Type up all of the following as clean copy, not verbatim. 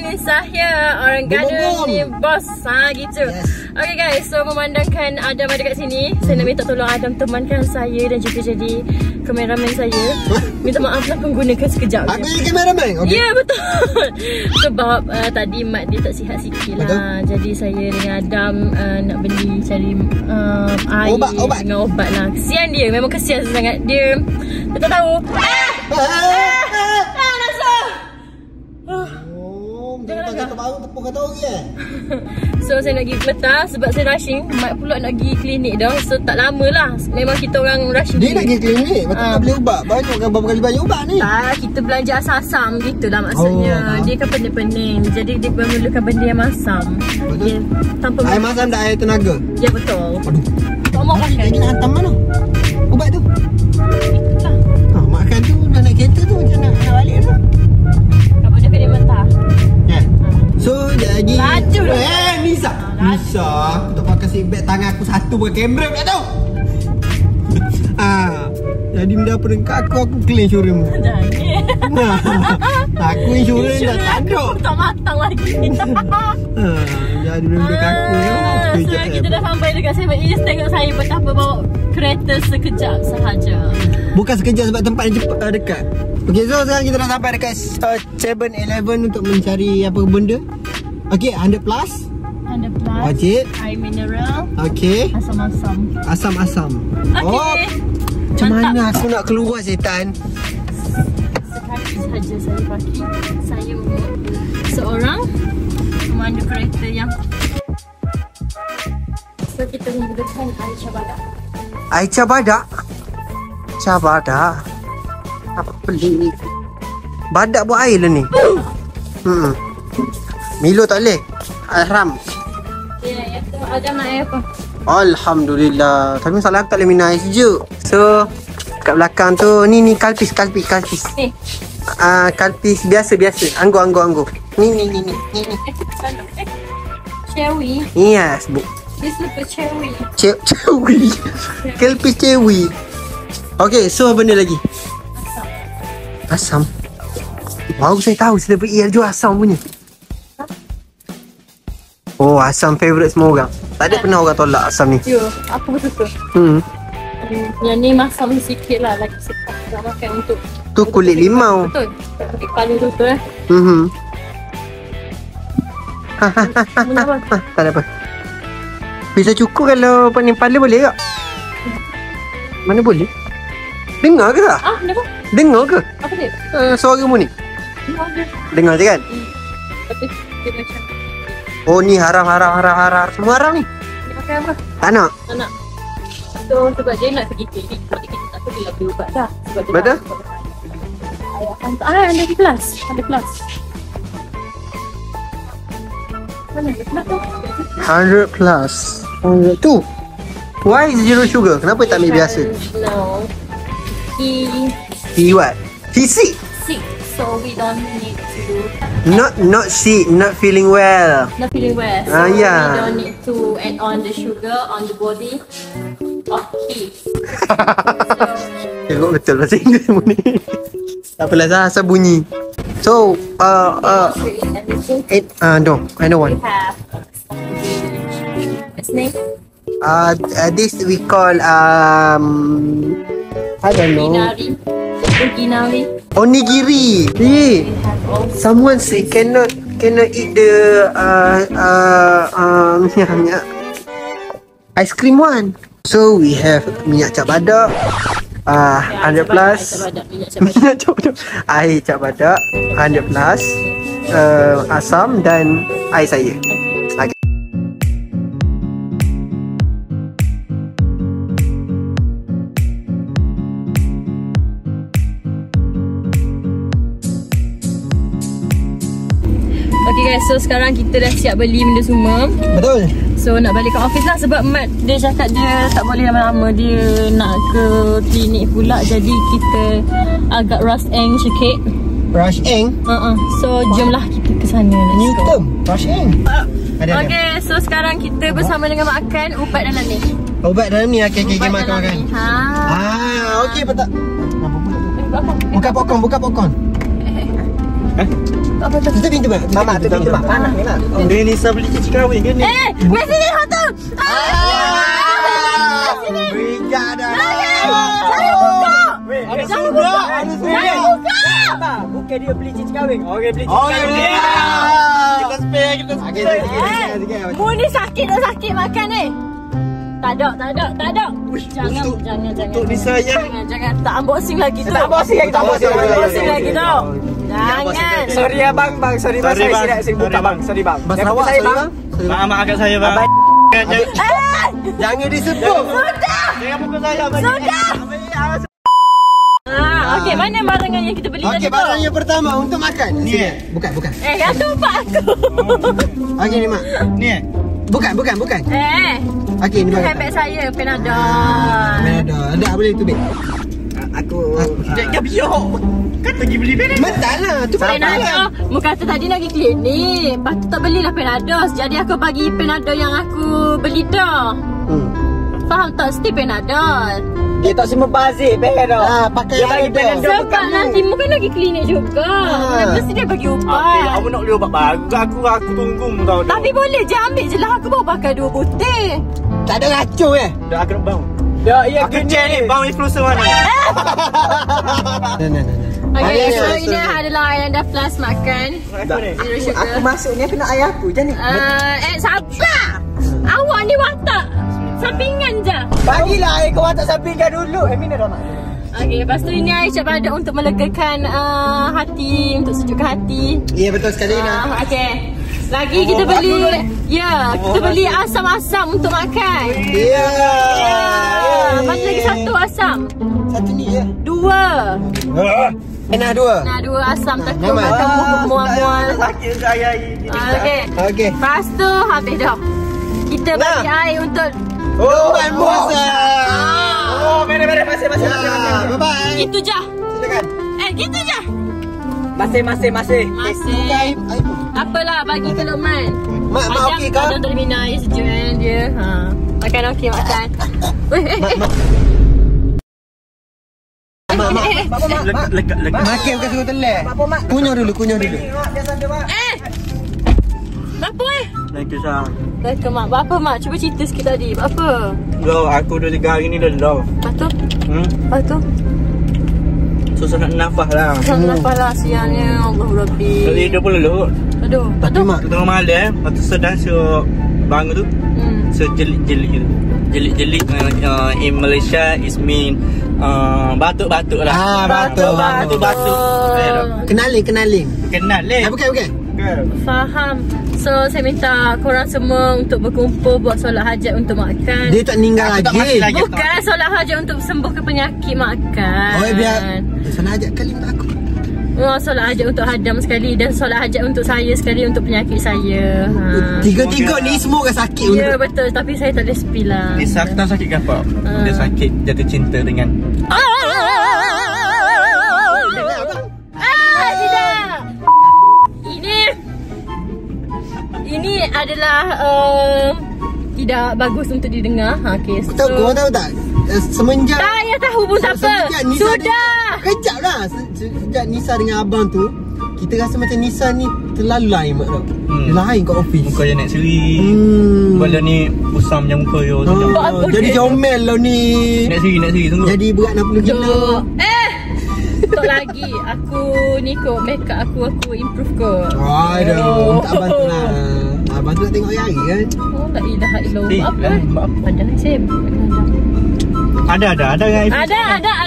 ni saya orang gaduh ni bos. Gitu. Okay guys, so memandangkan Adam ada kat sini, saya nak minta tolong Adam temankan saya dan juga jadi kameraman saya. Minta maaf lah menggunakan sekejap. Aku jadi kameraman? Okay. Ya betul. Sebab tadi mat dia tak sihat sikit lah. Jadi saya dengan Adam nak beli cari air obat dengan obat lah. Kesian dia, memang kesian sangat. Dia tak tahu. Jangan kata baru tepuk kata orang kan. So saya nak pergi petang sebab saya rushing. Mat pula nak pergi klinik dah. So tak lama lah. Memang kita orang rushing. Dia nak pergi klinik? Betul nak beli ubat? Banyak kan berapa kali banyak ubat ni? Tak, kita belanja asam-asam gitu lah maksudnya. Dia kan pening-pening. Jadi dia memerlukan benda yang masam. Betul? Dia, tanpa air masam dan air tenaga? Ya betul. Aduh. Tak mau makan. Lagi nak hantam mana? Ubat tu? Itulah. Makan tu dah naik kereta tu macam nak balik tu. Apa dia kena mentah? So jadi laju Nisa aku tak pakai seatbelt, tangan aku satu pakai kamera pula tau. Jadi benda apa dengan aku clean showroom. Aku insurans dah tak ada. Tak matang lagi. Jadi benda aku so kita dah sampai dekat 7-Eleven. Tengok saya betapa bawa kereta sekejap sahaja. Bukan sekejap sebab tempat yang dekat. Okay, so sekarang kita dah sampai dekat 7-Eleven untuk mencari apa benda. Okay, 100 plus. 100 plus. Wajib. Air mineral. Okay. Asam-asam. Asam-asam. Okay. Oh, macam mana aku nak keluar setan? Sekali sahaja saya parking. Saya seorang pemandu kereta yang. So kita menggunakan air cabadak. Air cabadak? Cabadak? Apa pelik? Badak buat air lah ni. Milo tak boleh? Haram. Ya, tu Adam nak air apa? Alhamdulillah. Tapi masalah aku tak boleh minum air sejuk. So kat belakang tu ni kalpis. Kalpis biasa. Anggur. Ni. Cherry. Yes, bu. This look a cherry. Cherry. Kalpis cherry. Okay, so benda lagi. Asam. Baru saya tahu selebriti ada jual asam punya. Oh, asam favourite semua orang. Tak ada pernah orang tolak asam ni. Ya, aku suka. Yang ni masam sikit lah. Lagi sedap nak makan untuk tu kulit limau. Betul. Kepala tu tu Tak ada apa. Bisa cukup kalau paling pala boleh tak? Mana boleh? Dengar ke tak? Dengar. Dengar ke? Apa dia? Suara mu ni? Dengar je kan? Tapi dia macam oh ni haram. Semua haram ni? dia pakai apa? Tak nak? Tak nak. So sebab dia nak pergi klinik. Sebab dia tak tahu dia beli ubat dah. Sebab dia betul? Ada plus. Mana dia plus tu? 100 plus. 100 tu. Why is zero sugar? Kenapa tak ambil biasa? No. He what? He sick. So we don't need to Not sick, not feeling well. not feeling well. So yeah. we don't need to add on the sugar on the body of he. Tengok betul bahasa Inggeris mu ni. Tak apalah asal bunyi. So no, I don't want. We have what's name? This we call I don't know. Ginari. Onigiri. Someone say cannot eat the ice cream one. So we have minyak cap badak, 100 plus. Minyak cap badak. Air cap badak 100 plus, asam dan air saya. Okay guys, so sekarang kita dah siap beli benda semua. Betul. So nak balik ke office lah sebab Mat dia cakap dia tak boleh lama-lama. Dia nak ke klinik pula. Jadi kita agak rush eng sikit. Rush eng? So jomlah kita ke sana. New term, rush eng. Okay, so sekarang kita bersama dengan makan ubat dalam ni. Ubat dalam ni, okay, makan. Okay, betul. Buka popcorn. Apa tu? Tutup pintu mak. Mama tutup pintu mak. Panas ni mak. Dia Nisa beli cincin kahwin ke ni? Wei sini hotel. Berinjak dah. Saya buka. Ada surga. Saya buka. Bukan dia beli cincin kahwin. Orang beli cincin kahwin. Kita spare, kita spare. Mu ni sakit tak sakit makan ni? Tak ada. Jangan. Untuk Nisa ya. Jangan. Tak unboxing lagi tu. Tak unboxing lagi tu. Jangan. Sorry abang, Sorry bang. Saya buka bang. Sorry bang. Bang Sarawak, sorry bang. Maaf agak saya bang. Jangan disebut. Sudah. Jangan pukul saya bang. Sudah. Okey, mana barangan yang kita beli tadi tu? Okey, barang yang pertama untuk makan. Ni. Bukan. Yang tumpak aku. Okey ni mak. Ni. Bukan. Okey ni barang. Handbag saya, Panadol. Ada boleh tubik. Aku jangan biar. Kan pergi beli Panadol. Mental lah. Tu Panadol. Mu kata tadi nak pergi klinik. Lepas tu tak belilah Panadol. Jadi aku bagi Panadol yang aku beli dah. Faham tak? Still Panadol. Dia tak semua bazir Panadol. Pakai dia bagi Panadol. Sebab nanti mu kan lagi klinik juga. Mesti dia bagi ubat. Aku nak beli ubat baru. Aku tunggu mu tahu. Tapi boleh je ambil je lah. Aku baru pakai 2 butir. Tak ada racun Dah aku nak bau. Dah iya aku cek ni bau influencer mana. Okay, so ini adalah Ayanda Plus makan. Zero sugar. Aku masuk ni aku nak air aku je ni. Sabar. Awak ni watak sampingan je. Bagilah air kau watak sampingkan dulu. Mina dah nak. Okay, lepas tu ini air cap badak untuk melegakan hati, untuk sejukkan hati. Ya betul sekali nak. Okay. Lagi kita beli, kita beli asam-asam untuk makan. Ya. Mana lagi satu asam? Satu ni je. 2. Nah 2. Nah 2 asam takut makan mual-mual. Sakit saya. Okey. Lepas tu habis dah. Kita bagi air untuk bukan puasa. Beres. Masih. Bye bye. itu je. Silakan. Gitu je. Masih. Apalah bagi ke Luqman. Mak okey kah? Adam tak minum air sejuk kan dia. Makan okey makan. Mak. Lekat. Makan bukan suruh telek. Kunyah dulu. Apa Thank you Sam. Baik mak. Apa mak? Cuba cerita sikit tadi. Apa? Low, aku dah 3 hari ni dah low. Lepas tu? Susah nak nafas lah. Nafas lah siangnya. Allah Rabbi. Jadi dia pun lelut. Aduh. Lepas tu? Tengah malam, lepas tu sedang so bangun tu. So jelik-jelik gitu. Jelik-jelik in Malaysia is mean batuk-batuk lah. Batuk. Kenalin. Kenal leh. Bukan. Faham. So saya minta korang semua untuk berkumpul buat solat hajat untuk makan. Dia tak meninggal lagi. Bukan solat hajat untuk sembuhkan penyakit makan. Oh biar solat hajat kali untuk aku. Solat hajat untuk Hadam sekali dan solat hajat untuk saya sekali untuk penyakit saya. Tiga-tiga ni semua orang sakit. Ya betul, tapi saya tak boleh spill lah. Nisa tak sakit ke apa? Dia sakit jatuh cinta dengan tidak. Ini adalah tidak bagus untuk didengar. Okay, so Kau tahu tak? Semenjak saya tahu pun tak apa. Sudah. Kejap lah. Sejak Nisa dengan abang tu, kita rasa macam Nisa ni terlalu lain mak tau. Dia lain kat office. muka dia nak seri. Kepala ni usam macam muka dia. Jadi comel lah ni. Nak seri sungguh. Jadi berat 60 kilo. Tak lagi. Aku ni kot make up aku improve kot. Aduh, tak bantu lah. Abang tu nak tengok hari kan? Oh, la ilaha illallah. Apa? Ada lah Sim. Ada dengan iPhone. Ada.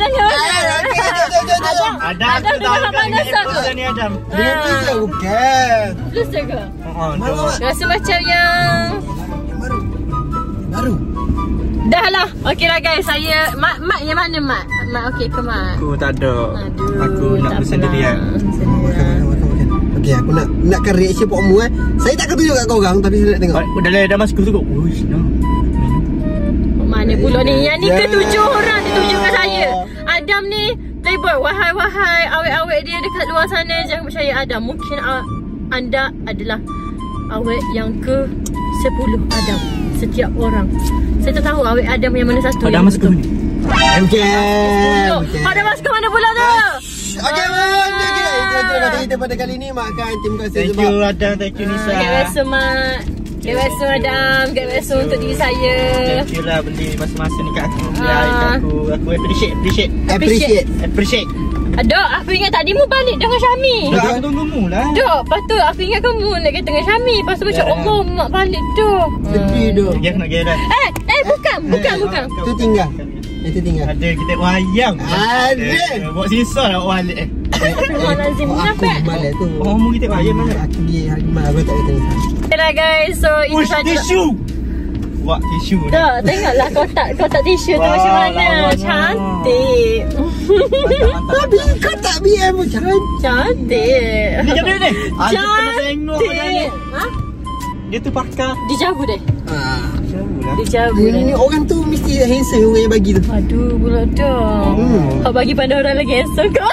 Ada dengan mana satu? Ada ni Adam. Dengan pizza bukan. Plus juga. Rasa macam yang baru. dah lah. Okey lah guys. Saya mak yang mana mak? Mak okey ke mak? Aku tak ada. Aduh, Aku nak bersendirian. Okey, aku nakkan reaction Pok Mu kan. Saya tak akan tunjuk kat korang tapi saya nak tengok. Dah masuk tu. Uish, no. Mana pula ni? Yang ni ke-7 orang ditunjuk kat saya. Adam ni playboy. Wahai awet-awet dia dekat luar sana, jangan percaya Adam. Mungkin anda adalah awet yang ke-10 Adam. Setiap orang. Saya tak tahu awet Adam yang mana satu. Adam masuk ke ni? Okay. Adam masuk ke mana pula tu? Okay, Kata kita pada kali ni makan. Terima kasih Thank sebab you Adam, thank you Nisa. Get reso mak. Get reso Adam. Get reso untuk diri saya. Thank you lah beli masa-masa ni kat aku. Aku appreciate. Dok, aku ingat tadi mu balik dengan Syami. Dok, aku tunggu mu lah. Dok, lepas tu aku ingat kamu nak kata dengan Syami. Lepas tu macam Allah mak balik dok. sedih dok. Nak dah. Bukan. Itu tinggal. Itu tinggal. Ada kita wayang. Ada. Buat sisa lah balik. Astagfirullahalazim. Aku Kenapa? malas tu. Oh, mu kita wayang mana? Aku pergi hari malam aku tak kata ni. Okay lah guys, so itu Push saja. tisu. Buat tisu ni. Dok, tengoklah kotak tisu tu Wah, macam mana. lawanya. Cantik. Tapi kau tak BM macam Cantik. Ni macam mana ni? Aku pernah tengok macam ni. Cantik. Ha? Dia tu pakar. Dijauh deh. Jauh lah. Dijauh Ni deh. orang tu mesti handsome orang yang bagi tu. Aduh, pula dah. Kau bagi pandang orang lagi esok kau.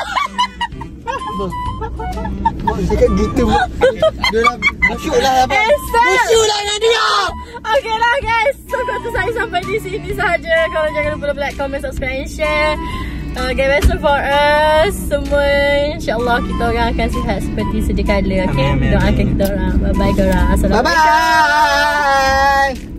Mak cakap gitu. Dia dah musyuk lah apa. Musyuk lah dengan dia. Okay lah guys, so kata saya sampai di sini sahaja. Kalau jangan lupa like, comment, subscribe and share. Get better for us semua. InsyaAllah kita orang akan sihat seperti sedia kala. Okay, Amin, amin, doakan amin. kita orang. Bye bye korang. Assalamualaikum. Bye bye.